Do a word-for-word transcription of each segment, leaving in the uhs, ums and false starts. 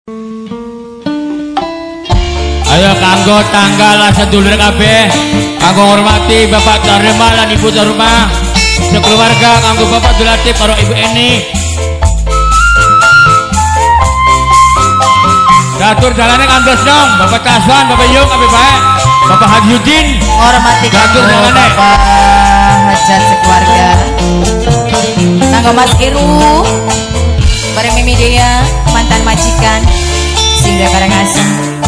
Ayo kanggo tanggal sedulur kabeh kanggo ngormati Bapak Tarema lan Ibu Tarema sekeluarga kanggo Bapak Dulatif karo Ibu Eni. Gatur dalane kandos dong Bapak Taswan, Bapak Yung kabeh bae. Bapak Hajiudin ngormati gatur dalane Bapak hajat sekeluarga. Kanggo Mas Kiru bareng Mimi Dea mantan majikan sing Karangasem.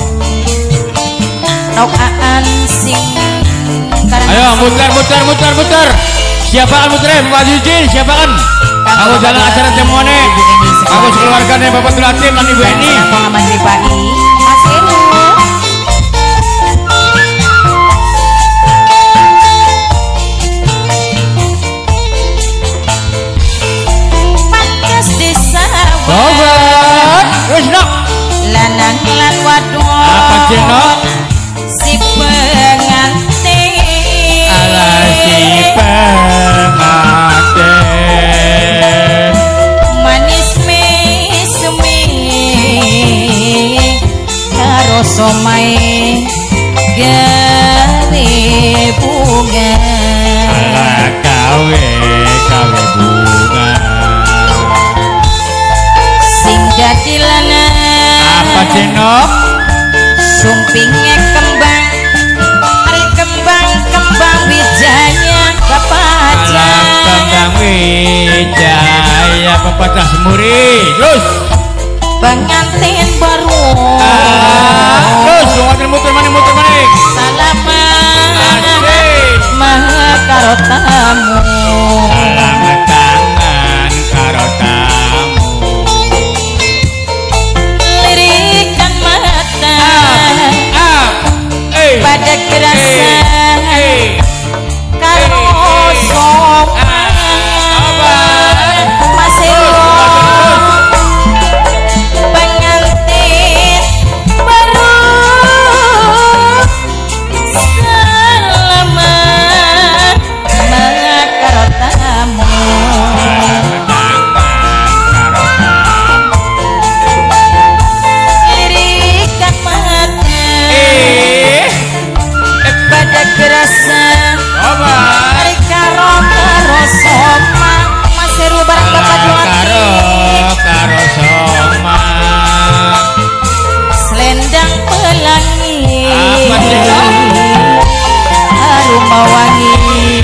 Nok aan sing Karangasem. Ayo muter muter muter muter. Siapaan muter Bapak Hajiudin, siapaan? Aku jalan acara temuane. Aku sekeluargane Bapak Dulatif lan Ibu Eni. Pengamat Ripai Mas Kiru. Sobat, wis nok. Lanang lan wadon. Apa jenok? Si pengantin. Ala si pengantin. Manis mesme karo somae gawe bunga. Ala kawe kawe bunga. Dadi lanang Apa jenok? sumpinge kembang ari kembang-kembang wijaya Bapak aja Kembang wijaya pepatah semuri. Terus pengantin baru terus muter muter mana muter mana. salaman maha karo tamu Salamat tangan karo tamu. pada kerasa karo sopan masih pengantin baru salaman karo tamu lirikan mata pada kerasa hari karo karo soma Mas Heru bareng Bapak karo karo soma selendang pelangi apa jenok? harum wangi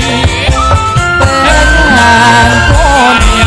pengantin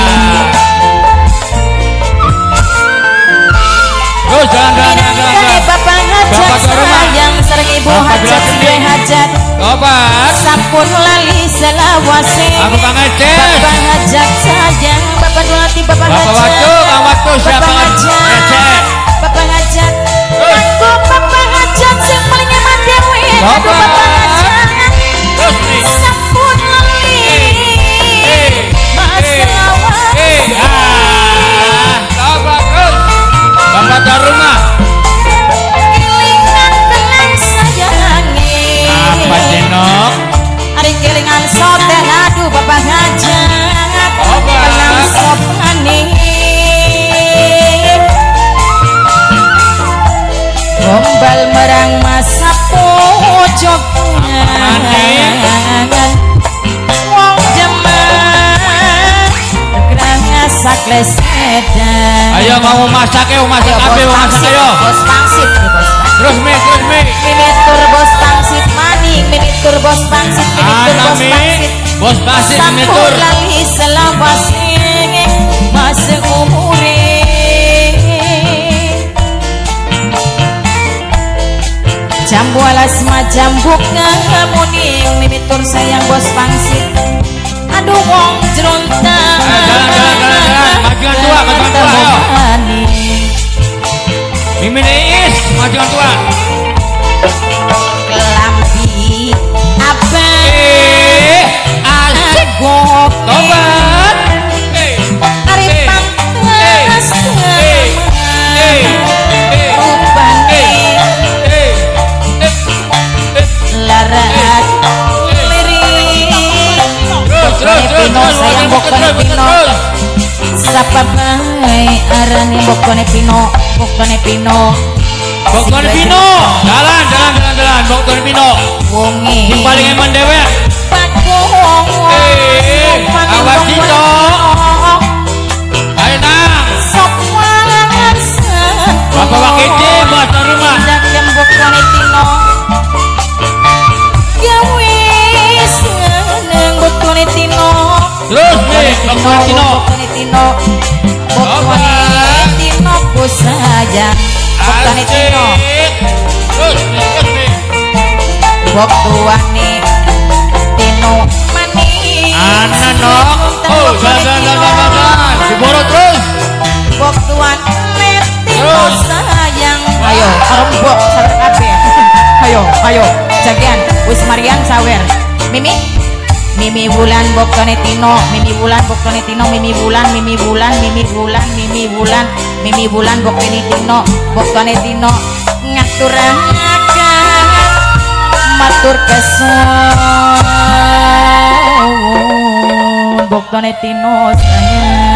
Terus jalan jalan jalan jalan. Bapak hajat sayang sering Ibu hajat sendiri hajat Obat sampun lali selawase aku pangeces. Bapak hajat sayang Bapak Dulati Bapak hajat Bapak waktu Kang waktu siapa Bapak hajat Bapak hajat aku Bapak hajat sing paling nyaman dewe aduh Bapak hajat terus nih sampun lali mas selawase ah Bapak terus Bapak Taruma apa jenok? Ari kelingan soten aduh Bapak ngajak penang sopane gombal merang masa pojok wong jaman gerangnya sakles edan Ayo mau masak ya masak apa mau masak ayo bos pangsit bos terus mi terus mi miniatur bos pangsit maning miniatur bos pangsit miniatur bos pangsit bos pangsit miniatur sampun lali selawase masa umure jambu alas majam buka muni miniatur sayang bos pangsit aduh wong jeronta jalan jalan jalan jalan majuan tua majuan tua ayo Mimin Iis majuan tua kelambi apa eh asik gok tobat ari pantas rupane larat lirik terus terus terus sayang bokone pino sapa bae arane bokone pino Boktone Pino. Boktone Pino. Jalan, jalan, jalan, jalan. Boktone Pino. Wongi. Yang paling eman dewek. Pakung. Eh, awas Cito. Ayo nang. Sopan. Bapak Wakiti, bahasa rumah. Jakem Boktone Pino. Gawe seneng Boktone Pino. Terus nih, Boktone Pino. Boktone Pino. Boktone Pino ku sayang. Boktone Pino. Terus nih, terus nih. Boktuane Tino manis. Ana nok. Oh, jalan, jalan, jalan, jalan. Diboro terus. Boktuane Tino Terus. sayang. Ayo, rembok sawer kabeh. Ayo, ayo, jagian wis Marian sawer. Mimi Mimi Wulan Boktone Tino, Mimi Wulan Boktone Tino, Mimi Wulan, Mimi Wulan, Mimi Wulan, Mimi Wulan, Mimi Wulan Boktone Tino, Boktone Tino ngaturaken matur kesuwun Boktone Tino sayang.